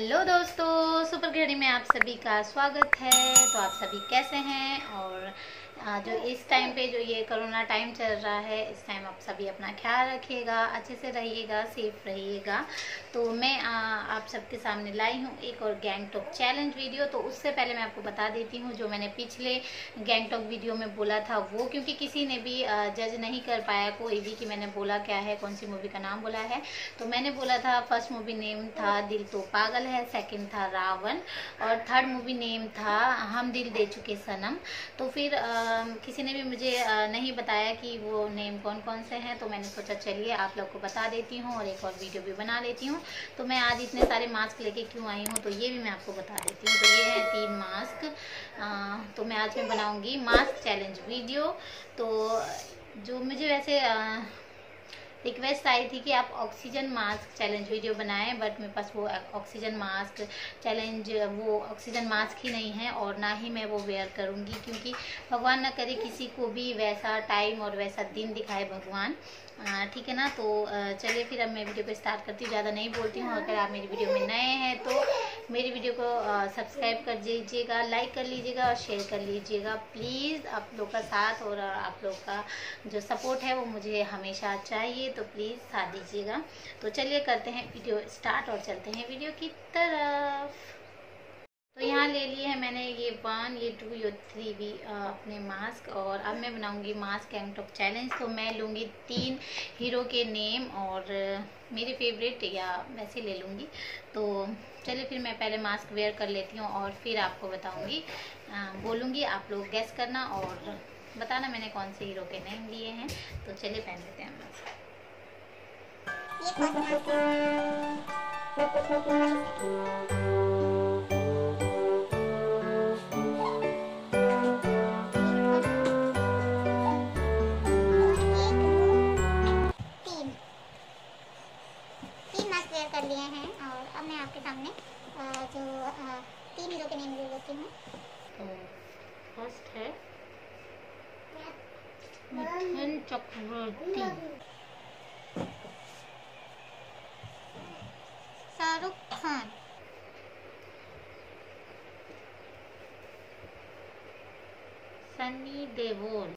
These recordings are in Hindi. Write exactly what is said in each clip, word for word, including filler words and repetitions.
हेलो दोस्तों, सुपर गृहिणी में आप सभी का स्वागत है। तो आप सभी कैसे हैं? और जो इस टाइम पे जो ये कोरोना टाइम चल रहा है, इस टाइम आप सभी अपना ख्याल रखिएगा, अच्छे से रहिएगा, सेफ रहिएगा। तो मैं आ, आप सबके सामने लाई हूँ एक और गैंगटॉक चैलेंज वीडियो। तो उससे पहले मैं आपको बता देती हूँ, जो मैंने पिछले गैंगटॉक वीडियो में बोला था वो, क्योंकि किसी ने भी जज नहीं कर पाया कोई भी कि मैंने बोला क्या है, कौन सी मूवी का नाम बोला है। तो मैंने बोला था फर्स्ट मूवी नेम था दिल तो पागल है, सेकंड था रावण, और थर्ड मूवी नेम था हम दिल दे चुके सनम। तो फिर आ, किसी ने भी मुझे आ, नहीं बताया कि वो नेम कौन कौन से हैं, तो मैंने सोचा चलिए आप लोग को बता देती हूँ और एक और वीडियो भी बना लेती हूँ। तो मैं आज इतने सारे मास्क लेके क्यों आई हूँ, तो ये भी मैं आपको बता देती हूँ। तो ये है तीन मास्क। आ, तो मैं आज मैं बनाऊँगी मास्क चैलेंज वीडियो। तो जो मुझे वैसे आ, रिक्वेस्ट आई थी कि आप ऑक्सीजन मास्क चैलेंज वीडियो बनाएं, बट मेरे पास वो ऑक्सीजन मास्क चैलेंज वो ऑक्सीजन मास्क ही नहीं है, और ना ही मैं वो वेयर करूंगी, क्योंकि भगवान ना करे किसी को भी वैसा टाइम और वैसा दिन दिखाए भगवान। ठीक है ना। तो चलिए फिर अब मैं वीडियो को स्टार्ट करती हूँ, ज़्यादा नहीं बोलती हूँ। अगर आप मेरी वीडियो में नए हैं तो मेरी वीडियो को सब्सक्राइब कर दीजिएगा, लाइक कर लीजिएगा और शेयर कर लीजिएगा प्लीज़। आप लोग का साथ और आप लोग का जो सपोर्ट है वो मुझे हमेशा चाहिए, तो प्लीज़ साथ दीजिएगा। तो चलिए करते हैं वीडियो स्टार्ट और चलते हैं वीडियो की तरफ। तो यहाँ ले लिए हैं मैंने ये वन, ये टू, ये थ्री भी अपने मास्क, और अब मैं बनाऊंगी मास्क गैंगटॉक चैलेंज। तो मैं लूँगी तीन हीरो के नेम और मेरे फेवरेट या वैसे ले लूँगी। तो चलिए फिर मैं पहले मास्क वेयर कर लेती हूँ और फिर आपको बताऊँगी, बोलूँगी, आप लोग गैस करना और बताना मैंने कौन से हीरो के नेम लिए हैं। तो चलिए पहन लेते हैं मास्क। कर लिए हैं और अब मैं आपके सामने जो तीन हीरो के नेम ले लेती हूँ। तो फर्स्ट है मिथुन चक्रवर्ती, शाहरुख खान, सनी देओल,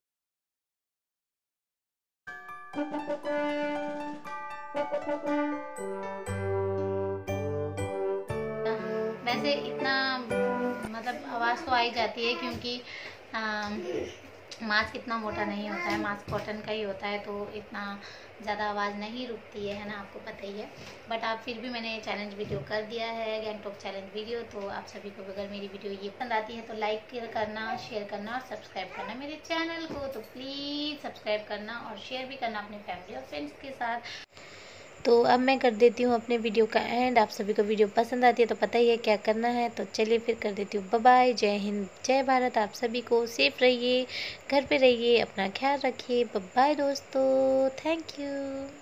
वैसे इतना मतलब आवाज़ तो आ ही जाती है, क्योंकि आ, मास्क इतना मोटा नहीं होता है, मास्क कॉटन का ही होता है, तो इतना ज़्यादा आवाज़ नहीं रुकती है, है ना, आपको पता ही है। बट आप फिर भी मैंने चैलेंज वीडियो कर दिया है, गैंगटॉक चैलेंज वीडियो। तो आप सभी को अगर मेरी वीडियो ये पसंद आती है तो लाइक करना, शेयर करना और सब्सक्राइब करना मेरे चैनल को। तो प्लीज़ सब्सक्राइब करना और शेयर भी करना अपने फैमिली और फ्रेंड्स के साथ। तो अब मैं कर देती हूँ अपने वीडियो का एंड। आप सभी को वीडियो पसंद आती है तो पता ही है क्या करना है। तो चलिए फिर कर देती हूँ बाय बाय। जय हिंद, जय भारत। आप सभी को सेफ रहिए, घर पे रहिए, अपना ख्याल रखिए। बाय बाय दोस्तों, थैंक यू।